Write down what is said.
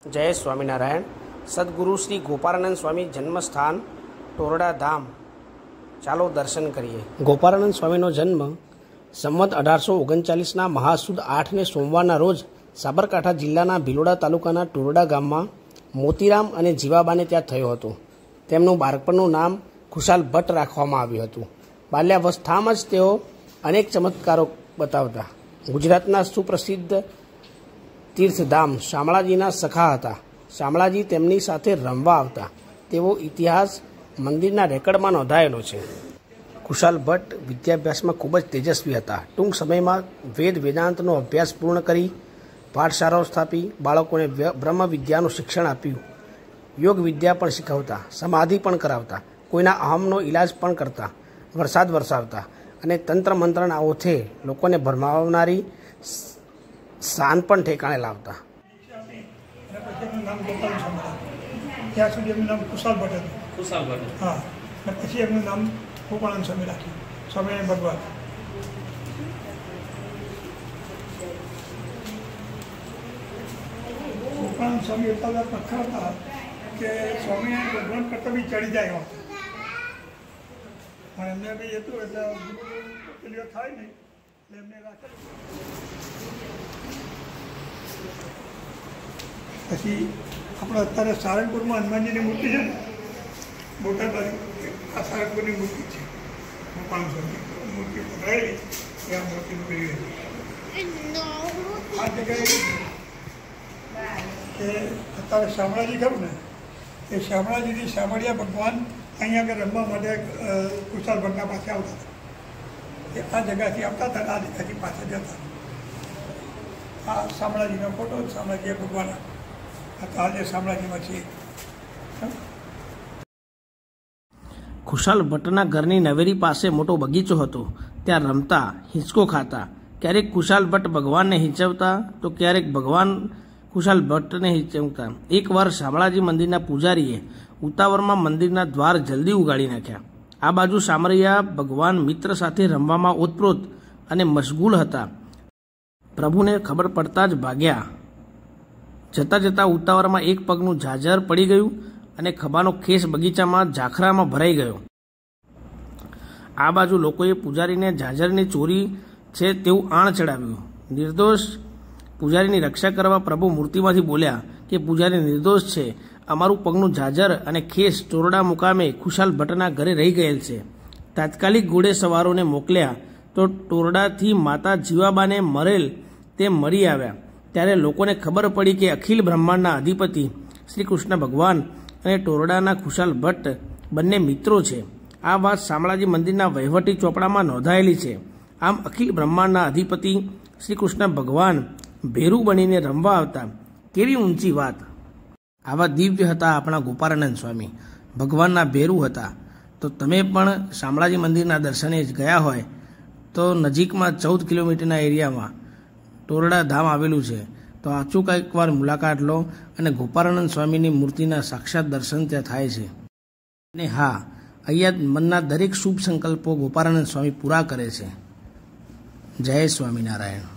जय स्वामीनारायण। सद्गुरु श्री गोपालानंद स्वामी जन्मस्थान टोरडा धाम चालो दर्शन करिए। गोपालानंद स्वामीનો જન્મ સંવત 1839ના મહાસુદ 8 ને સોમવારના રોજ સાબરકાંઠા જિલ્લાના ભિલોડા તાલુકાના ટોરડા ગામમાં મોતીરામ અને જીવાબાને ત્યાં થયો હતો। તેમનું બાળપણનું નામ ખુશાલ ભટ્ટ રાખવામાં આવ્યું હતું। બાલ્યાવસ્થામાં જ તેઓ અનેક ચમત્કારો બતાવતા। ગુજરાતના સુપ્રસિદ્ધ तीर्थधाम शामळाजीना सखा हता। शामळाजी तेमनी साथे रमवा आवता तेवो इतिहास मंदिरना रेकर्डमां नोंधायेलो छे। खुशाल भट्ट विद्याभ्यासमां खूब ज तेजस्वी हता। टूंक समयमां वेद वेदांतनो अभ्यास पूर्ण करी पाठशालाओ स्थापी बाळकोने ब्रह्म विद्यानुं शिक्षण आप्युं। योग विद्या पण शीखवता, समाधि पण करावता, कोईना अहमनो इलाज पण करता, वरसाद वरसावता अने तंत्र मंत्रणाओथी लोकोने भरमावनारी शान पण ठेकाणे लावता। ત્યાં સુધી એમનું નામ ખુશાલ ભટ્ટ હતું। ખુશાલ ભટ્ટ, હા। અને પછી એમનું નામ ગોપાળાનંદ સ્વામી રાખ્યું, સ્વામિનારાયણ ભગવાન। ગોપાળાનંદ સ્વામી એટલા બધા પ્રખર હતા કે સ્વામિનારાયણ ભગવાન કરતાં બી ચડી જાય એવા હતા। પણ એમને બી એટલું એટલે પેલીઓ થાય નહીં એટલે એમને રાખેલું। પછી આપણે અત્યારે સારંગપુરમાં હનુમાનજીની મૂર્તિ છે ને, મોટા બાજુ આ સારંગપુરની મૂર્તિ છે, ગોપાળાનંદ સ્વામી મૂર્તિ પકડાયેલી એ આ મૂર્તિ મૂકેલી હતી। આ જગ્યાએ કે અત્યારે શામળાજી ખરું ને, એ શામળાજીથી શામળિયા ભગવાન અહીંયા આગળ રમવા માટે ખુશાલ ભટ્ટના પાસે આવતા હતા। એ આ જગ્યાથી આવતા હતા, આ જગ્યાથી પાછા જતા। આ શામળાજીનો ફોટો, શામળાજી ભગવાન આજે શામળાજીમાં છે। खुशाल भट्टना घरनी नवेरी पासे मोटो बगीचो हतो। त्यां रमता, हिंचको खाता। क्यारेक खुशाल भट्ट भगवानने हिंचवता तो क्यारेक भगवान खुशाल भट्टने हिंचवता। एक वार शामळाजी मंदिरना पूजारीए उतावळमां मंदिरना द्वार जल्दी उगाड़ी नाख्या। आ बाजू शामળિયા भगवान मित्र साथे रमवामां ओतप्रोत अने मशगूल हता। प्रभुने खबर पड़ता ज भाग्या। जता जता उतावळमां एक पगनुं झाजर पड़ी गयुं अने खभानो खेस बगीचामां झाखरामां भराई गयो। आ बाजू लोकोए पूजारीने झाजरनी चोरी छे तेवुं आण चढ़ाव्युं। निर्दोष पूजारीनी रक्षा करवा प्रभु मूर्तिमांथी बोल्या के पूजारी निर्दोष छे, अमारुं पगनुं झाजर अने खेस टोरडा मुकामे खुशाल भट्टना घरे रही गयेल छे। तात्कालिक घोड़े सवारोने मोकल्या तो टोरडाथी माता जीवाबाने मरेल ते मळी आव्या। त्यारे लोकोने खबर पड़ी कि अखिल ब्रह्मांडना अधिपति श्री कृष्ण भगवान अने टोरडाना खुशाल भट्ट बंने मित्रों छे। आ बात शामळाजी मंदिरना वहीवटी चोपड़ामां नोंधायेली छे। आम अखिल ब्रह्मांडना अधिपति श्री कृष्ण भगवान भेरू बनीने रमवा आवता, केवी ऊंची वात। आवा दिव्य हता आपणा गोपालानंद स्वामी, भगवानना भेरू हता। तो तमे पण शामळाजी मंदिरना दर्शने गया होय तो नजीकमां 14 किलोमीटरना एरियामां टोरडा धाम आवेलू है। तो अचूक एक बार मुलाकात लो अने गोपालानंद स्वामी मूर्तिना साक्षात दर्शन त्यां थाय छे। ने हाँ, अहींया मनना दरेक शुभ संकल्पो गोपालानंद स्वामी पूरा करे छे। जय स्वामीनारायण।